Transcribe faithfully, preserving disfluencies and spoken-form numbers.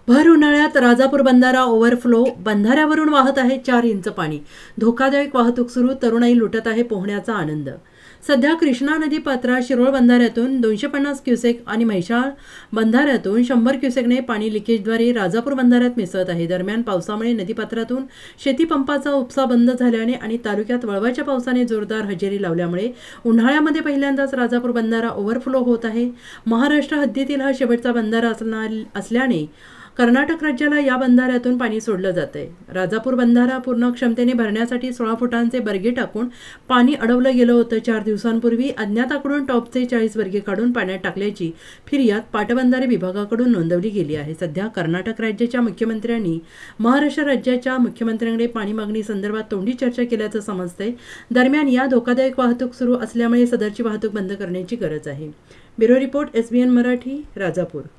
भर उन्हाळ्यात राजापूर बंधारा ओव्हरफ्लो, बंधाऱ्यावरून वाहत आहे चार इंच पाणी. धोकादायक वाहतूक सुरू, तरुणाई लुटत आहे पोहण्याचा आनंद. सध्या कृष्णा नदी पात्रात शिरोळ बंधाऱ्यातून दोनशे पन्नास क्युसेक आणि म्हैसाळ बंधाऱ्यातून शंभर क्युसेकने पाणी लिकेजद्वारे राजापूर बंधाऱ्यात मिसळत आहे. दरम्यान पावसामुळे नदीपात्रातून शेतीपंपाचा उपसा बंद झाल्याने आणि तालुक्यात वळवाच्या पावसाने जोरदार हजेरी लावल्यामुळे उन्हाळ्यामध्ये पहिल्यांदाच राजापूर बंधारा ओव्हरफ्लो होत आहे. महाराष्ट्र हद्दीतील हा शेवटचा बंधारा असल्याने कर्नाटक राज्याला या बंधाऱ्यातून पाणी सोडलं जातंय. राजापूर बंधारा पूर्ण क्षमतेने भरण्यासाठी सोळा फुटांचे बर्गे टाकून पाणी अडवलं गेलं होतं. चार दिवसांपूर्वी अज्ञाताकडून टॉपचे चाळीस बर्गे काढून पाण्यात टाकल्याची फिर्याद पाटबंधारे विभागाकडून नोंदवली गेली आहे. सध्या कर्नाटक राज्याच्या मुख्यमंत्र्यांनी महाराष्ट्र राज्याच्या मुख्यमंत्र्यांकडे पाणी मागणी संदर्भात तोंडी चर्चा केल्याचं समजतंय. दरम्यान या धोकादायक वाहतूक सुरू असल्यामुळे सदरची वाहतूक बंद करण्याची गरज आहे. Bureau report, S B N Marathi, Rajapur.